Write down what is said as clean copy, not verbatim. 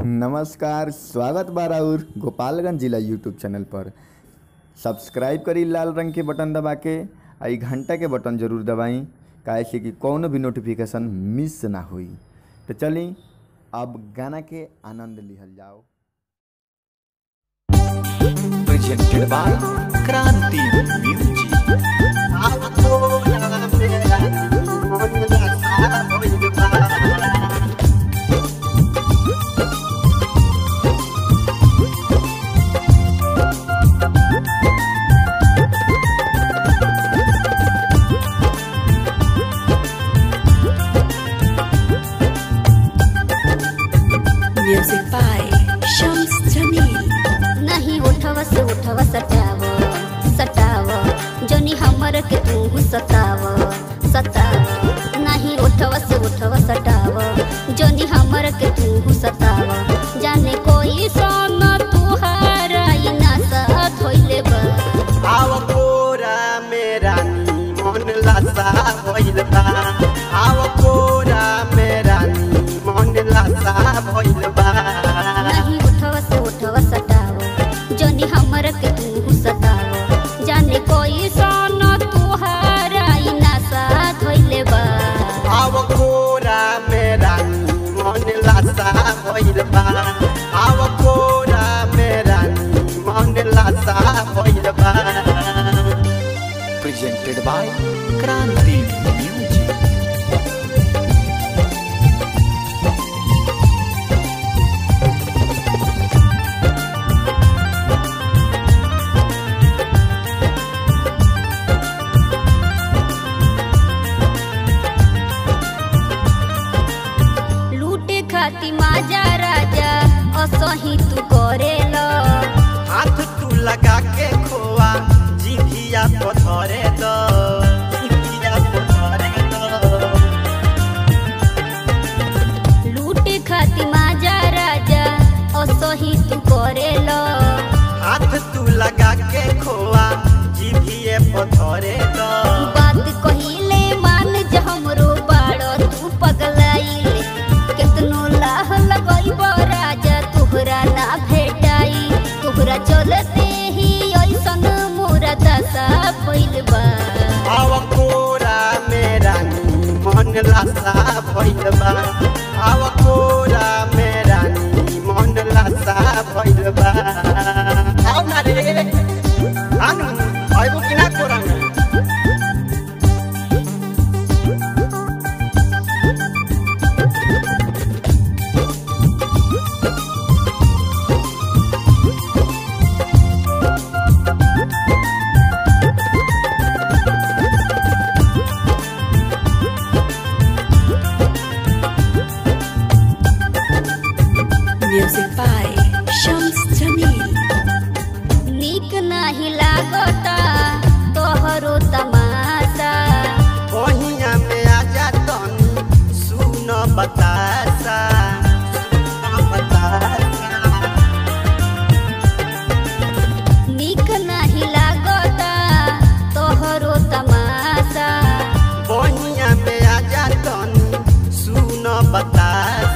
नमस्कार, स्वागत बा राउर गोपालगंज जिला यूट्यूब चैनल पर। सब्सक्राइब करी लाल रंग के बटन दबा के, आई घंटा के बटन जरूर दबाई, काहे से कि कौनो भी नोटिफिकेशन मिस ना हुई। तो चली अब गाना के आनंद लिहल जाओ। Presented by Kranti Music. Music by Shams Jamil. नहीं उठवा से उठवा सटाव सटाव जोनी हमर के तू सताव सताव। नहीं उठवा से उठवा सटाव जोनी हमर के तू सताव। जाने कोई सोना तुहारा ई ना साथ होइले बा। आव कोरा मेरा नी मन लासा भइल बा। आव कोरा मेरा नी मन लासा भइल बा। नहीं उठवा से उठवा सटाव जोनी हमर के तू सताव। जाने कोई सोना तुहारा ई ना साथ होइले बा। आव कोरा मेरा नी मन लासा भइल बा। आव कोरा मेरा नी मन लासा भइल बा। Presented by Kranti Music. लूटे खाती माजा राजा असही तू करेला। हाथ तू लगा के खोआ जिभिया पथरे दो जिभिया पथरे दो। लूटे खाती माजा राजा असही तू करेला। हाथ तू लगा के खोआ जिभिए पथरे दो। बात कहिले मान ज हमरो बाड़ो तू पगलाइले। केतनो लाह लगइब राजा तोहरा ना भेटाई। तोहरा चलते ही ऐसन मोरा दशा भइल बा। आव कोरा मेरा नी मन लासा भइल बा। आव कोरा मेरा नी मन लासा भइल बा। आव ना रे आनु आइबो किना कोरा में। Music by Shams Jamil. नीक नाही लागता तोहरो तमाशा। ओहिया में आजा तनी सुन बतासा सुन बतासा। नीक नाही लागता तोहरो तमाशा। ओहिया में आजा तनी सुन बतासा।